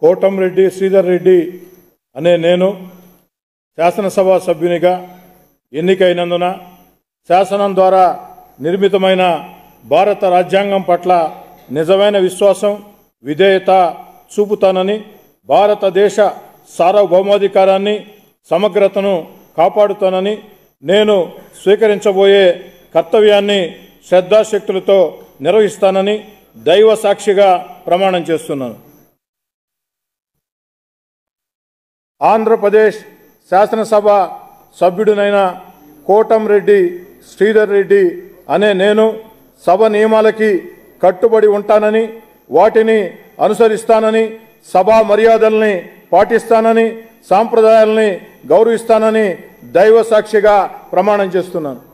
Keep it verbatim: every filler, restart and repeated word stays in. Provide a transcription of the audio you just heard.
కోటంరెడ్డి శ్రీధర్ రెడ్డి అనే నేను శాసనసభ సభ్యునిగా ఎన్నికైనందున శాసనం ద్వారా నిర్మితమైన భారత రాజ్యాంగం పట్ల నిజమైన విశ్వాసం విధేయత చూపుతానని, భారతదేశ సార్వభౌమాధికారాన్ని సమగ్రతను కాపాడుతానని, నేను స్వీకరించబోయే కర్తవ్యాన్ని శ్రద్ధాశక్తులతో నిర్వహిస్తానని దైవ సాక్షిగా ప్రమాణం చేస్తున్నాను. ఆంధ్రప్రదేశ్ శాసనసభ సభ్యుడినైన కోటంరెడ్డి శ్రీధర్ రెడ్డి అనే నేను సభ నియమాలకి కట్టుబడి ఉంటానని, వాటిని అనుసరిస్తానని, సభా మర్యాదల్ని పాటిస్తానని, సాంప్రదాయాల్ని గౌరవిస్తానని దైవ సాక్షిగా ప్రమాణం చేస్తున్నాను.